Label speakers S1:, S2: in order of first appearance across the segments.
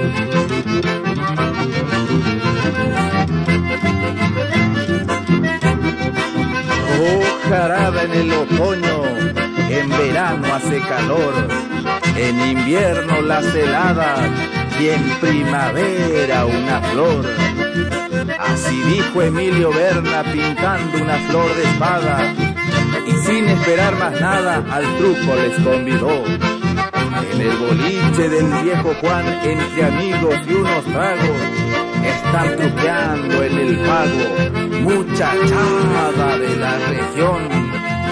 S1: Jarada en el otoño, en verano hace calor, en invierno las heladas y en primavera una flor. Así dijo Emilio Berna pintando una flor de espada, y sin esperar más nada al truco les convidó. En el boliche del viejo Juan, entre amigos y unos tragos, están truqueando en el pago, muchachada de la región.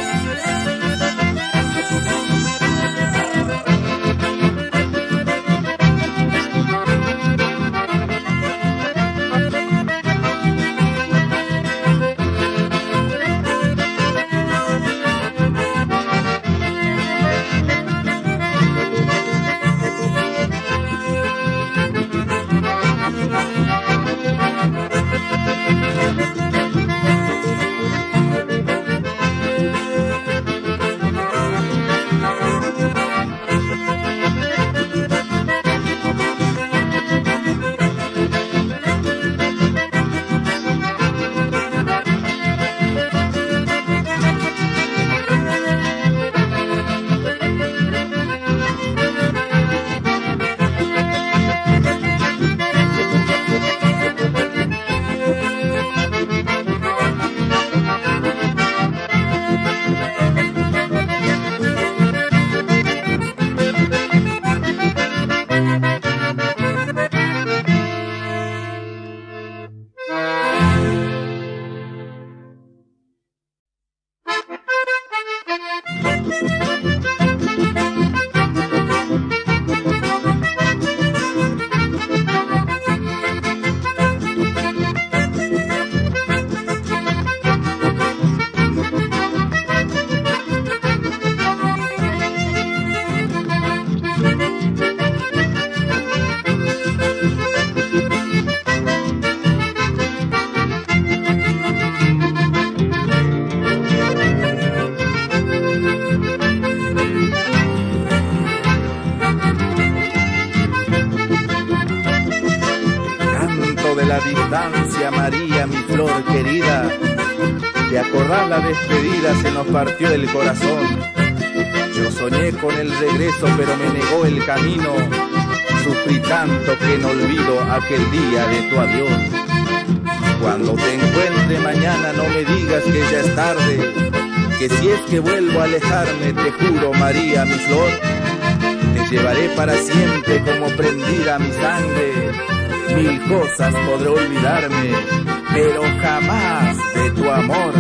S1: María, mi flor querida, de acordar la despedida se nos partió el corazón. Yo soñé con el regreso, pero me negó el camino. Sufrí tanto que no olvido aquel día de tu adiós. Cuando te encuentre mañana no me digas que ya es tarde, que si es que vuelvo a alejarme, te juro, María, mi flor, te llevaré para siempre como prendida mi sangre. Mil cosas podré olvidarme, pero jamás de tu amor.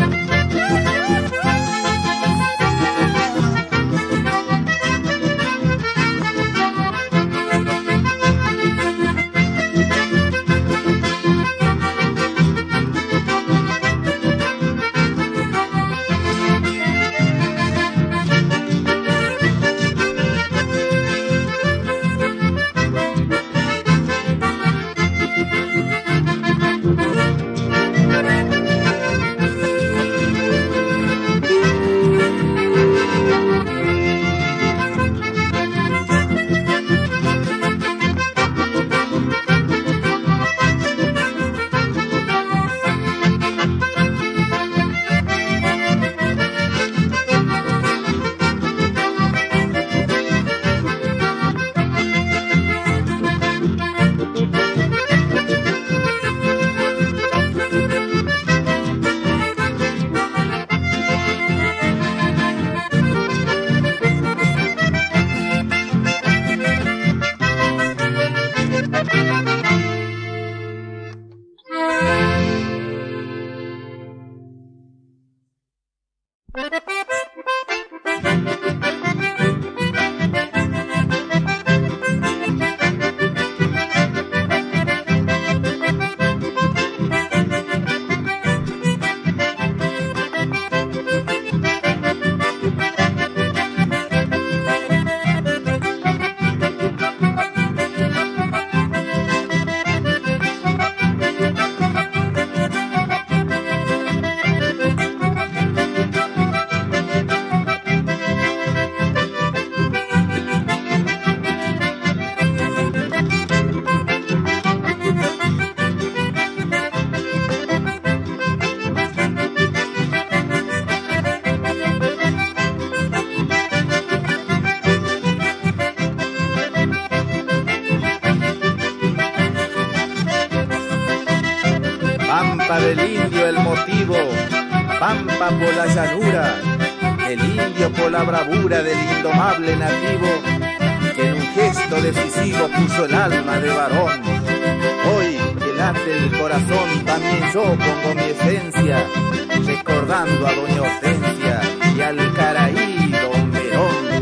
S1: pampa del indio el motivo, pampa por la llanura, el indio por la bravura del indomable nativo, que en un gesto decisivo puso el alma de varón. Hoy que late el corazón, también yo pongo mi esencia, recordando a doña Hortensia y al Caraí don Verón.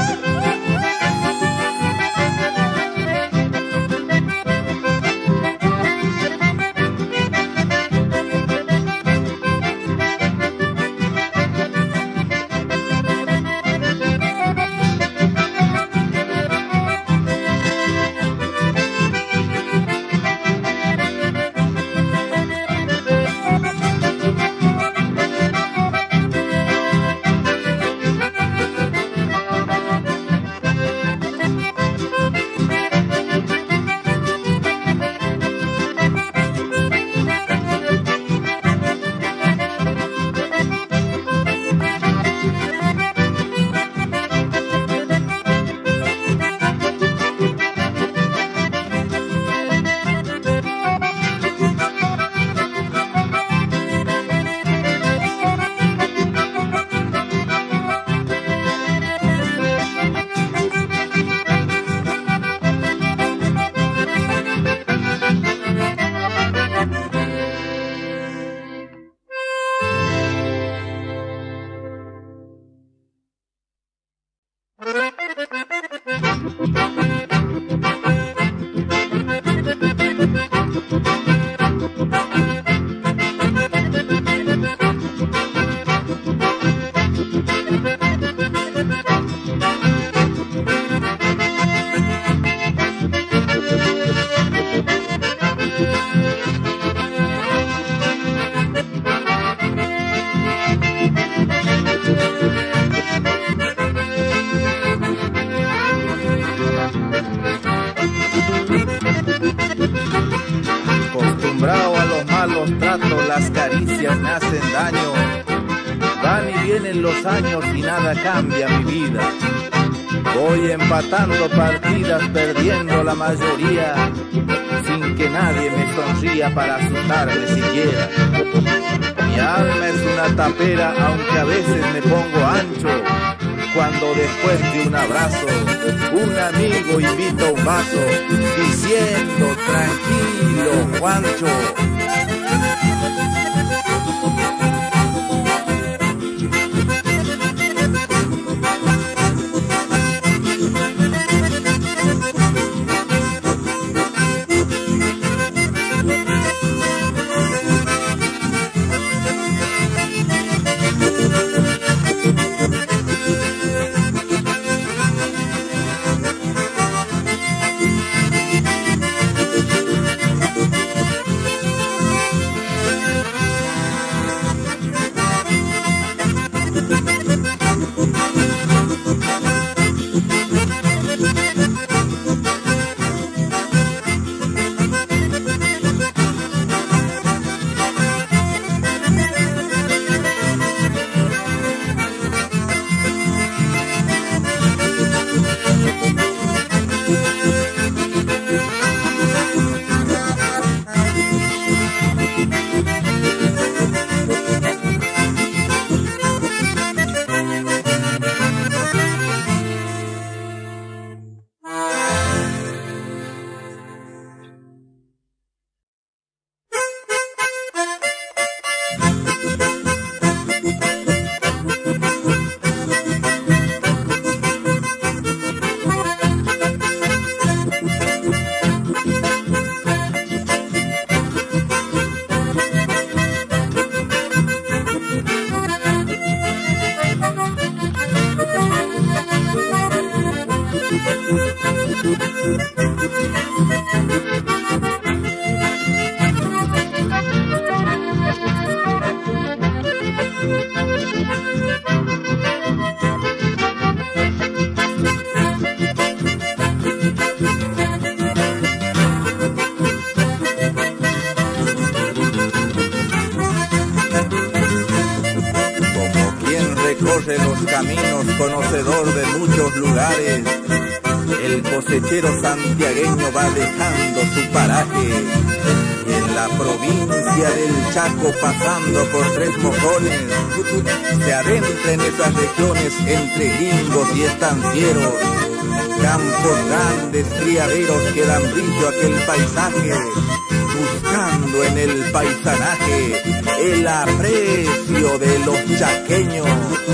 S1: Acostumbrado a los malos tratos, las caricias me hacen daño. Van y vienen los años y nada cambia mi vida. Voy empatando partidas, perdiendo la mayoría, sin que nadie me sonría para asustarme siquiera. Mi alma es una tapera, aunque a veces me pongo ancho, cuando después de un abrazo, un amigo invita un vaso, diciendo tranquilo, Juancho. recorre los caminos, conocedor de muchos lugares. El cosechero santiagueño va dejando su paraje y en la provincia provincia del Chaco pasando por Tres Mojones, se adentra en esas regiones entre gringos y estancieros, campos grandes, criaderos que dan brillo a aquel paisaje, buscando en el paisanaje el aprecio de los chaqueños.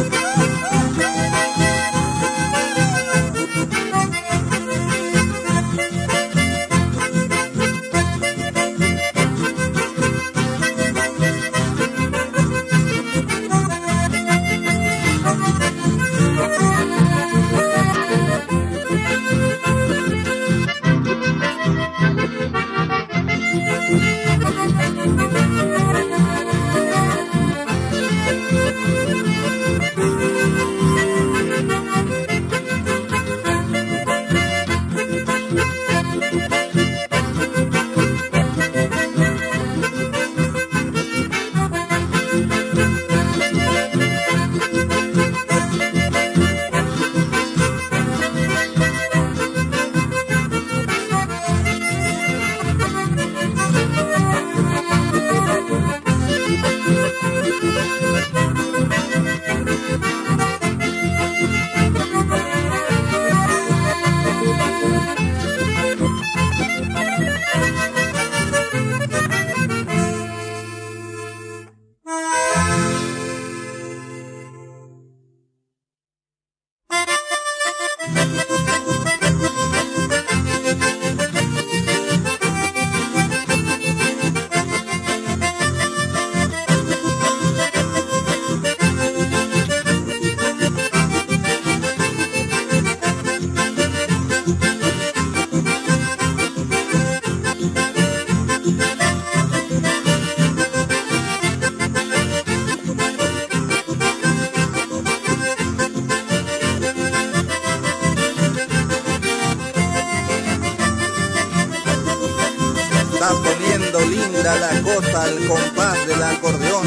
S1: Está poniendo linda la cosa al compás del acordeón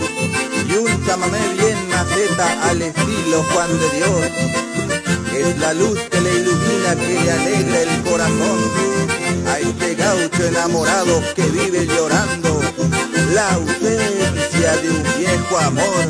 S1: y un chamamé bien maceta al estilo Juan de Dios. Es la luz que le ilumina, que le alegra el corazón a este gaucho enamorado que vive llorando la ausencia de un viejo amor.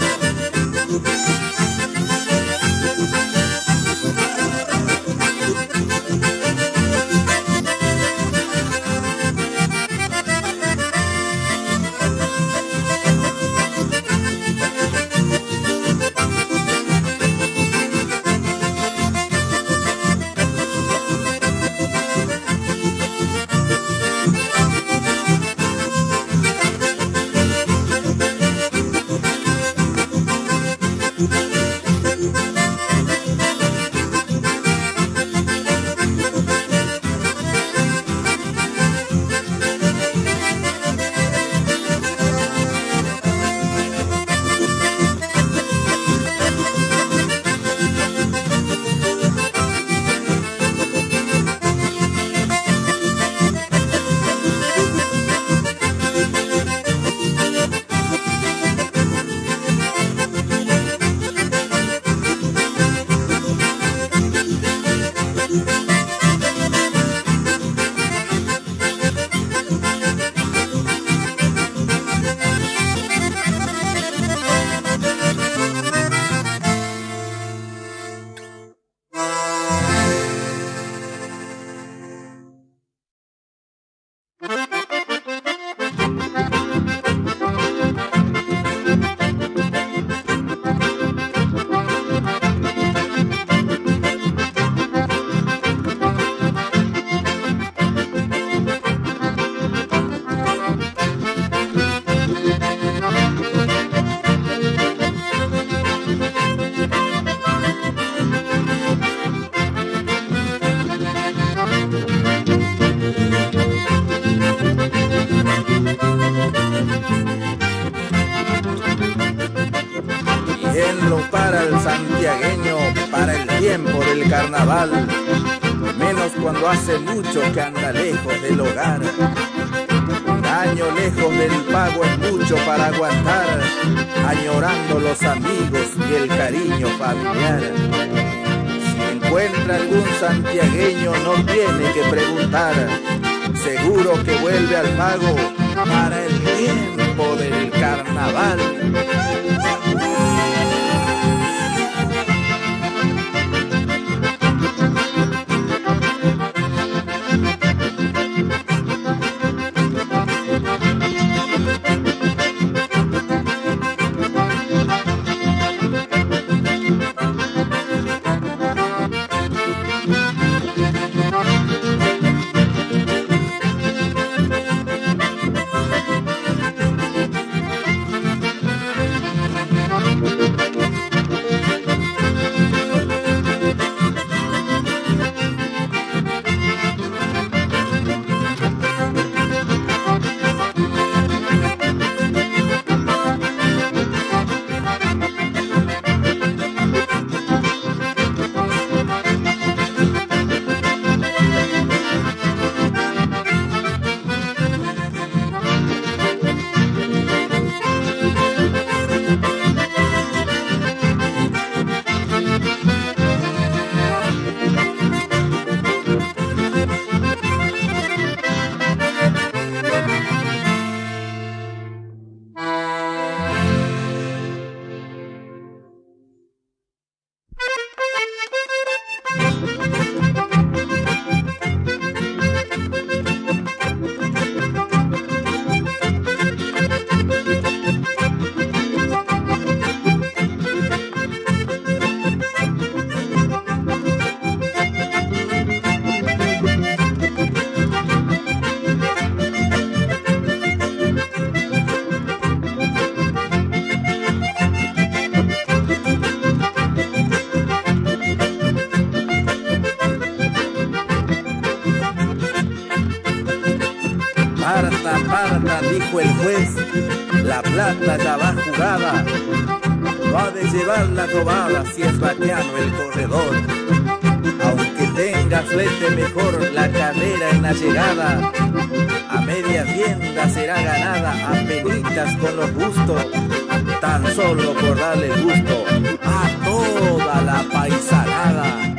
S1: Para el santiagueño, para el tiempo del carnaval, menos cuando hace mucho que anda lejos del hogar. Un año lejos del pago es mucho para aguantar, añorando los amigos y el cariño familiar. Si encuentra algún santiagueño no tiene que preguntar, seguro que vuelve al pago para el tiempo del carnaval. Parta, dijo el juez, la plata ya va jugada, no ha de llevar la robada si es vaquiano el corredor. Aunque tenga flete mejor la carrera en la llegada, a media tienda será ganada, apenitas con los gustos, tan solo por darle gusto a toda la paisanada.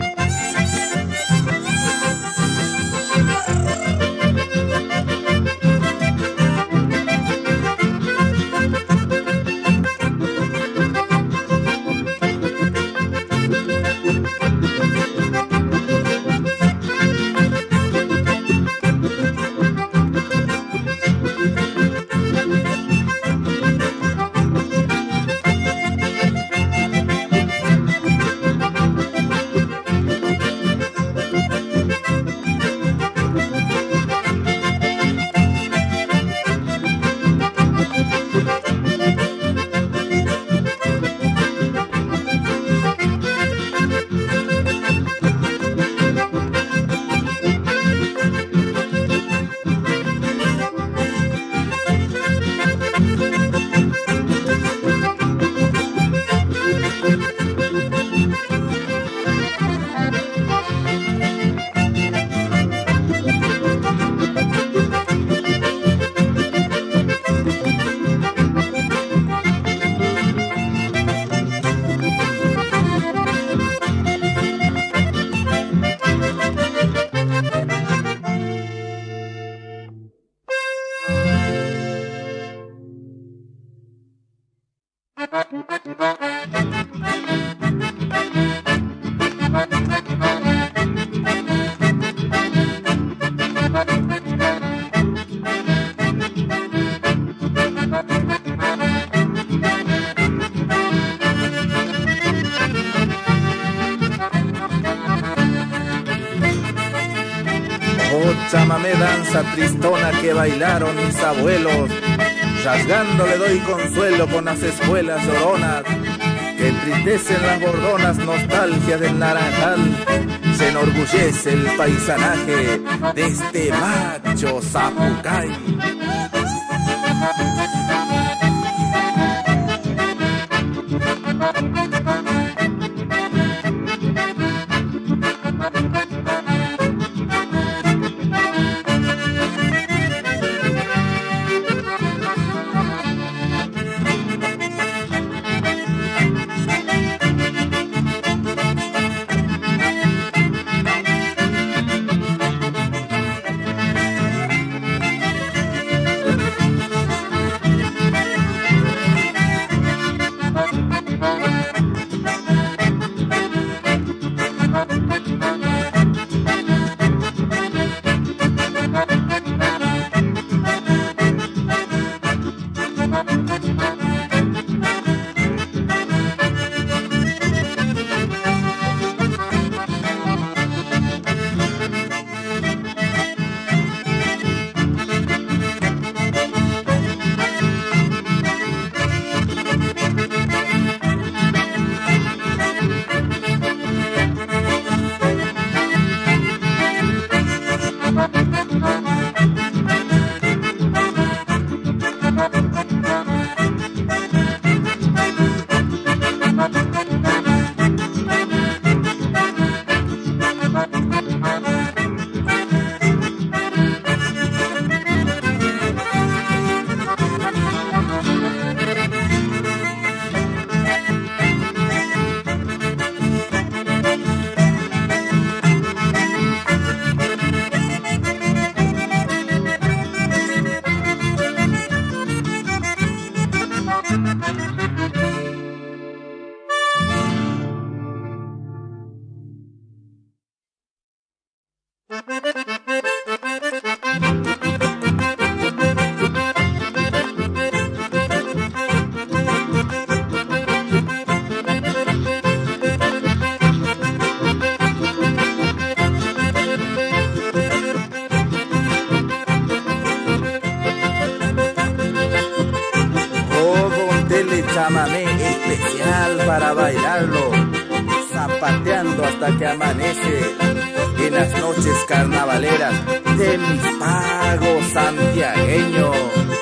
S1: Chamamé, danza tristona que bailaron mis abuelos, rasgando le doy consuelo con las espuelas lloronas que entristecen las bordonas, nostalgia del naranjal. Se enorgullece el paisanaje de este macho zapucay. chamamé especial para bailarlo, zapateando hasta que amanece en las noches carnavaleras de mis pagos santiagueños.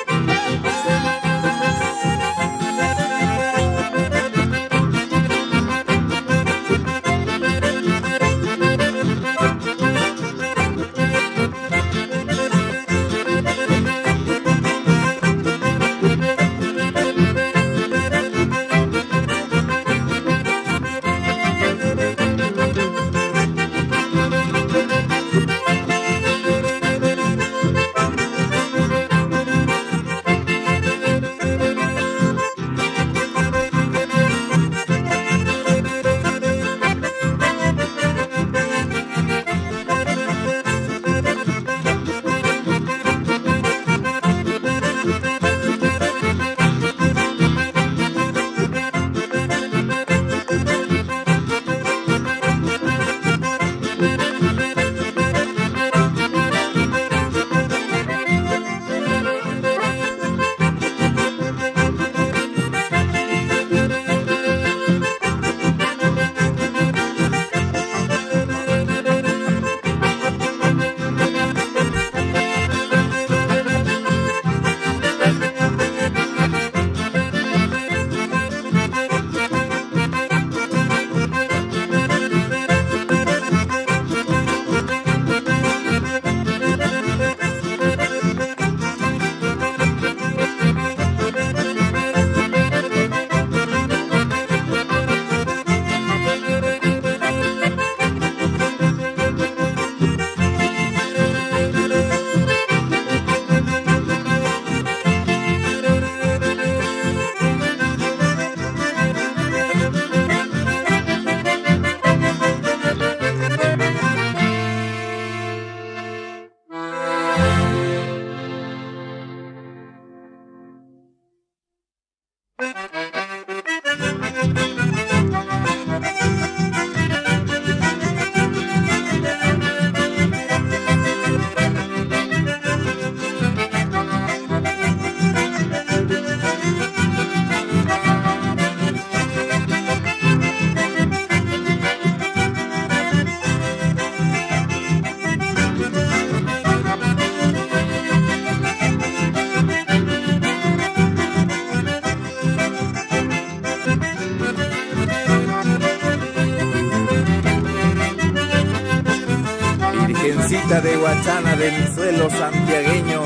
S1: Virgencita de Guachana de mi suelo santiagueño,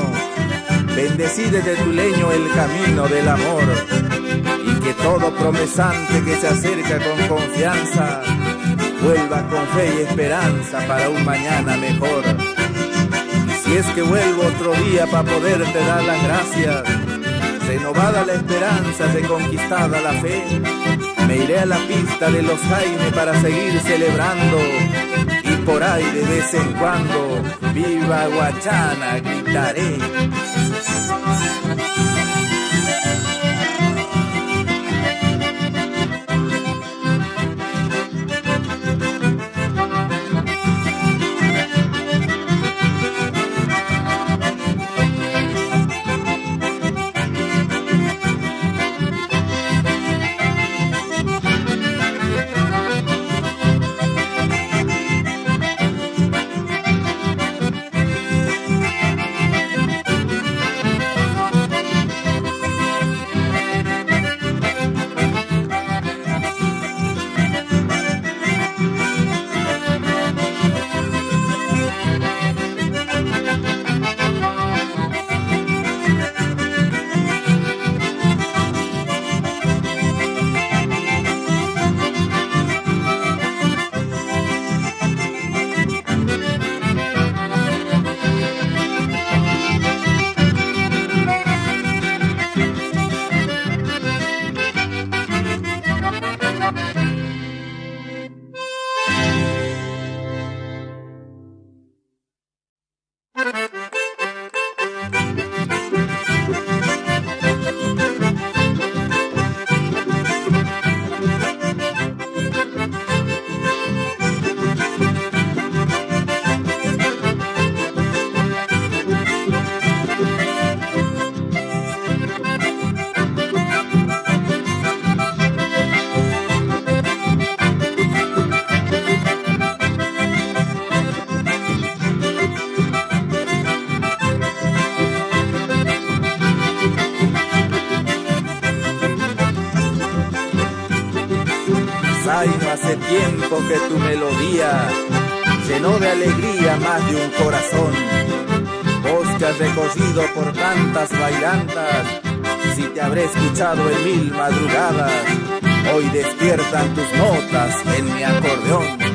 S1: bendecí desde tu leño el camino del amor, y que todo promesante que se acerca con confianza vuelva con fe y esperanza para un mañana mejor. Y si es que vuelvo otro día para poderte dar las gracias, renovada la esperanza, reconquistada la fe, me iré a la pista de los Jaime para seguir celebrando, y por ahí de vez en cuando viva Guachana gritaré. hace tiempo que tu melodía llenó de alegría más de un corazón. Vos que has recorrido por tantas bailantas, si te habré escuchado en 1000 madrugadas, hoy despiertan tus notas en mi acordeón.